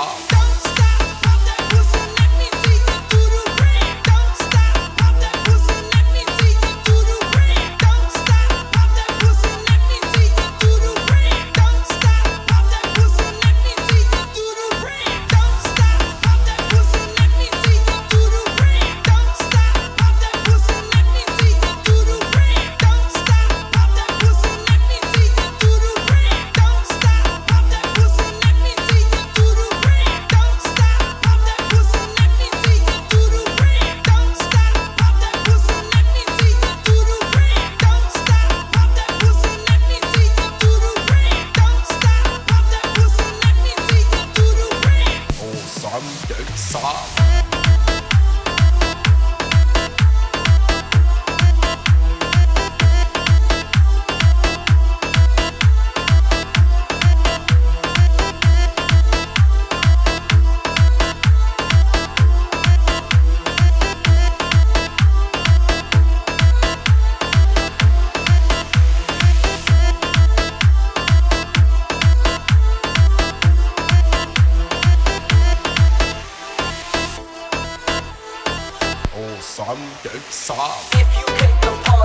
soft. Don't stop, pop that pussy, let me see you do the brand. Don't stop, pop that pussy, let me see you do the brand. Don't stop, pop that pussy, let me see you do the brand. Don't stop, pop that pussy, let me see you do the brand. Don't stop, pop that pussy, let me see you do the brand. Don't stop, pop that pussy, let me see you do the brand. Don't stop, pop that pussy, let me see you do the brand. Don't stop, pop that pussy, let me see you do the brand. Don't stop, pop that pussy, let me see you do the brand. Don't stop, pop that pussy, let me see you do the brand. Don't stop, pop that pussy, let me see you do the brand. Don't stop, pop that pussy, let me see you do the brand. Oh, some dirt soft. Oh, some dirt soft. If you came to